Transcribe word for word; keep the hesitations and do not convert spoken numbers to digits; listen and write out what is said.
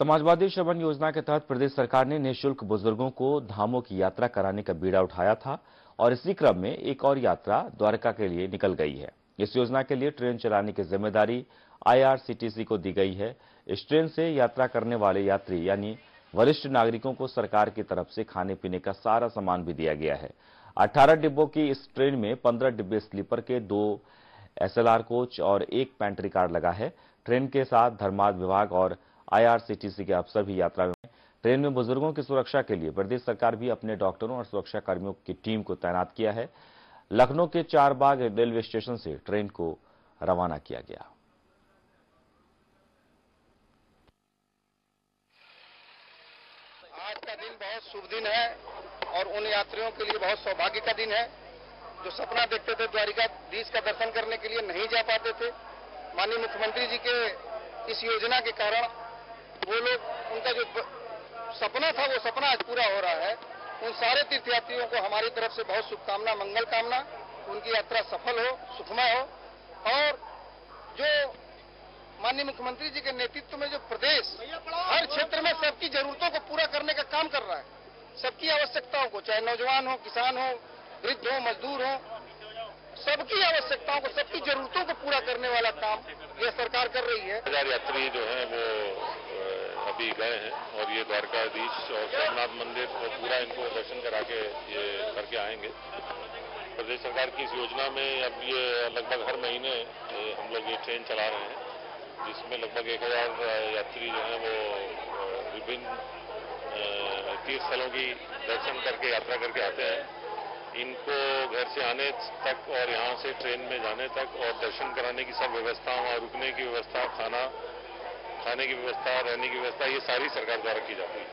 समाजवादी श्रवण योजना के तहत प्रदेश सरकार ने निःशुल्क बुजुर्गों को धामों की यात्रा कराने का बीड़ा उठाया था और इसी क्रम में एक और यात्रा द्वारका के लिए निकल गई है। इस योजना के लिए ट्रेन चलाने की जिम्मेदारी आईआरसीटीसी को दी गई है। इस ट्रेन से यात्रा करने वाले यात्री यानी वरिष्ठ नागरिकों को सरकार की तरफ से खाने पीने का सारा सामान भी दिया गया है। अठारह डिब्बों की इस ट्रेन में पंद्रह डिब्बे स्लीपर के, दो एसएलआर कोच और एक पेंट्री कार लगा है। ट्रेन के साथ धर्मार्थ विभाग और आईआरसीटीसी के अफसर भी यात्रा में। ट्रेन में बुजुर्गों की सुरक्षा के लिए प्रदेश सरकार भी अपने डॉक्टरों और सुरक्षा कर्मियों की टीम को तैनात किया है। लखनऊ के चारबाग रेलवे स्टेशन से ट्रेन को रवाना किया गया। आज का दिन बहुत शुभ दिन है और उन यात्रियों के लिए बहुत सौभाग्य का दिन है जो सपना देखते थे द्वारिकाधीश का दर्शन करने के लिए नहीं जा पाते थे। माननीय मुख्यमंत्री जी के इस योजना के कारण वो लोग, उनका जो सपना था वो सपना आज पूरा हो रहा है। उन सारे तीर्थयात्रियों को हमारी तरफ से बहुत शुभकामना, मंगल कामना। उनकी यात्रा सफल हो, सुखमय हो और जो माननीय मुख्यमंत्री जी के नेतृत्व में जो प्रदेश हर क्षेत्र में सबकी जरूरतों को पूरा करने का काम कर रहा है, सबकी आवश्यकताओं को, चाहे नौजवान हो, किसान हो, वृद्ध हो, मजदूर हो, सबकी आवश्यकताओं को, सबकी जरूरतों को पूरा करने वाला काम यह सरकार कर रही है। हजार यात्री जो हैं वो अभी गए हैं और ये द्वारकाधीश और सोमनाथ मंदिर और पूरा इनको दर्शन करा के ये करके आएंगे। प्रदेश सरकार की इस योजना में अब ये लगभग हर महीने हम लोग ये ट्रेन चला रहे हैं, जिसमें लगभग एक हजार यात्री जो हैं वो विभिन्न तीर्थ स्थलों की दर्शन करके, यात्रा करके आते हैं। इनको घर से आने तक और यहाँ से ट्रेन में जाने तक और दर्शन कराने की सब व्यवस्था, वहाँ रुकने की व्यवस्था, खाना खाने की व्यवस्था, रहने की व्यवस्था, ये सारी सरकार द्वारा की जाती है।